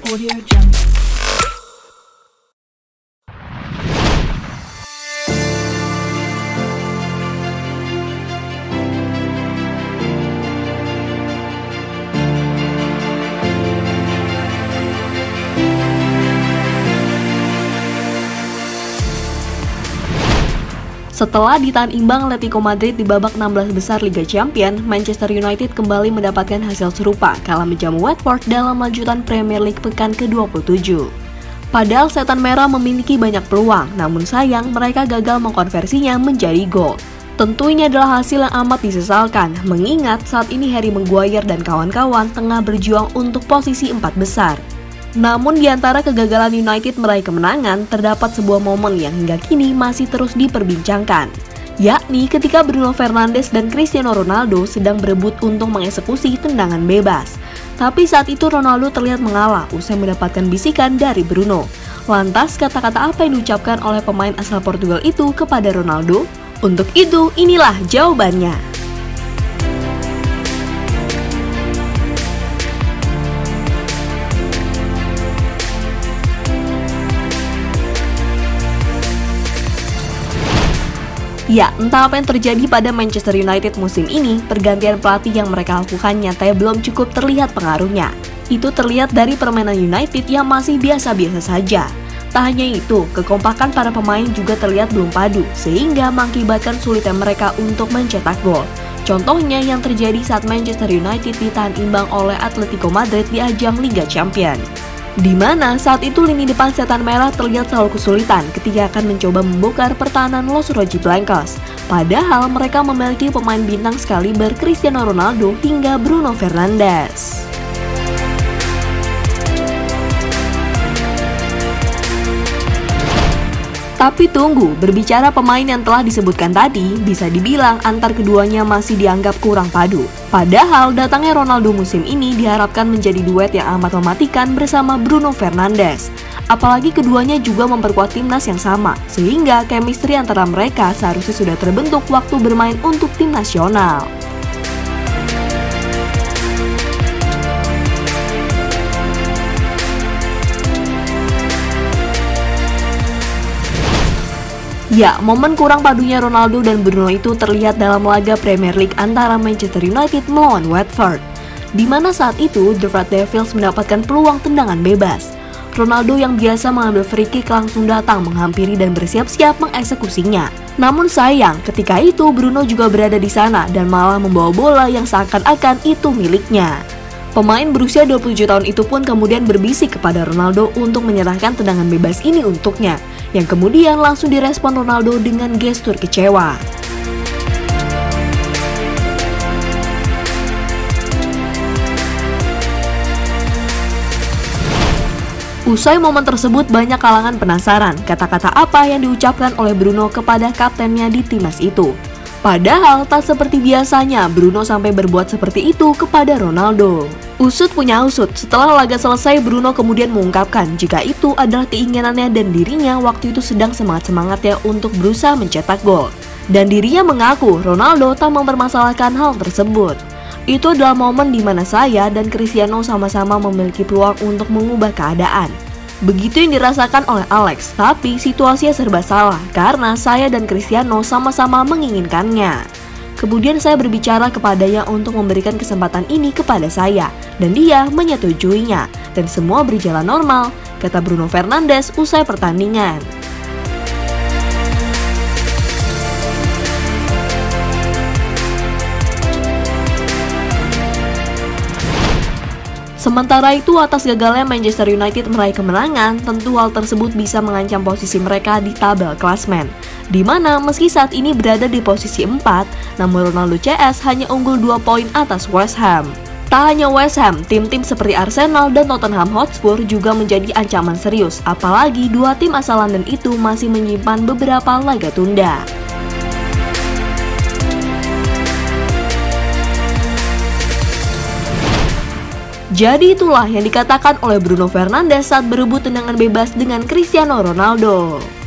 Audio Jungle. Setelah ditahan imbang Atletico Madrid di babak 16 besar Liga Champions, Manchester United kembali mendapatkan hasil serupa kala menjamu Watford dalam lanjutan Premier League pekan ke-27. Padahal Setan Merah memiliki banyak peluang, namun sayang mereka gagal mengkonversinya menjadi gol. Tentu ini adalah hasil yang amat disesalkan, mengingat saat ini Harry Maguire dan kawan-kawan tengah berjuang untuk posisi 4 besar. Namun di antara kegagalan United meraih kemenangan, terdapat sebuah momen yang hingga kini masih terus diperbincangkan, yakni ketika Bruno Fernandes dan Cristiano Ronaldo sedang berebut untuk mengeksekusi tendangan bebas. Tapi saat itu Ronaldo terlihat mengalah usai mendapatkan bisikan dari Bruno. Lantas kata-kata apa yang diucapkan oleh pemain asal Portugal itu kepada Ronaldo? Untuk itu, inilah jawabannya. Ya, entah apa yang terjadi pada Manchester United musim ini, pergantian pelatih yang mereka lakukan nyatanya belum cukup terlihat pengaruhnya. Itu terlihat dari permainan United yang masih biasa-biasa saja. Tak hanya itu, kekompakan para pemain juga terlihat belum padu, sehingga mengakibatkan sulitnya mereka untuk mencetak gol. Contohnya yang terjadi saat Manchester United ditahan imbang oleh Atletico Madrid di ajang Liga Champions. Di mana saat itu lini depan Setan Merah terlihat selalu kesulitan ketika akan mencoba membongkar pertahanan Los Rojiblancos. Padahal mereka memiliki pemain bintang sekaliber Cristiano Ronaldo hingga Bruno Fernandes. Tapi tunggu, berbicara pemain yang telah disebutkan tadi, bisa dibilang antar keduanya masih dianggap kurang padu. Padahal datangnya Ronaldo musim ini diharapkan menjadi duet yang amat mematikan bersama Bruno Fernandes. Apalagi keduanya juga memperkuat timnas yang sama, sehingga chemistry antara mereka seharusnya sudah terbentuk waktu bermain untuk tim nasional. Ya, momen kurang padunya Ronaldo dan Bruno itu terlihat dalam laga Premier League antara Manchester United melawan Watford, di mana saat itu The Red Devils mendapatkan peluang tendangan bebas. Ronaldo yang biasa mengambil free kick langsung datang menghampiri dan bersiap-siap mengeksekusinya. Namun sayang, ketika itu Bruno juga berada di sana dan malah membawa bola yang seakan-akan itu miliknya. Pemain berusia 27 tahun itu pun kemudian berbisik kepada Ronaldo untuk menyerahkan tendangan bebas ini untuknya, yang kemudian langsung direspon Ronaldo dengan gestur kecewa. Usai momen tersebut, banyak kalangan penasaran kata-kata apa yang diucapkan oleh Bruno kepada kaptennya di timnas itu. Padahal tak seperti biasanya Bruno sampai berbuat seperti itu kepada Ronaldo. Usut punya usut, setelah laga selesai Bruno kemudian mengungkapkan jika itu adalah keinginannya dan dirinya waktu itu sedang semangat-semangatnya untuk berusaha mencetak gol. Dan dirinya mengaku Ronaldo tak mempermasalahkan hal tersebut. Itu adalah momen di mana saya dan Cristiano sama-sama memiliki peluang untuk mengubah keadaan. Begitu yang dirasakan oleh Alex, tapi situasinya serba salah karena saya dan Cristiano sama-sama menginginkannya. Kemudian saya berbicara kepadanya untuk memberikan kesempatan ini kepada saya, dan dia menyetujuinya, dan semua berjalan normal, kata Bruno Fernandes usai pertandingan. Sementara itu, atas gagalnya Manchester United meraih kemenangan, tentu hal tersebut bisa mengancam posisi mereka di tabel klasmen. Di mana meski saat ini berada di posisi 4, namun Ronaldo CS hanya unggul 2 poin atas West Ham. Tak hanya West Ham, tim-tim seperti Arsenal dan Tottenham Hotspur juga menjadi ancaman serius, apalagi dua tim asal London itu masih menyimpan beberapa laga tunda. Jadi itulah yang dikatakan oleh Bruno Fernandes saat berebut tendangan bebas dengan Cristiano Ronaldo.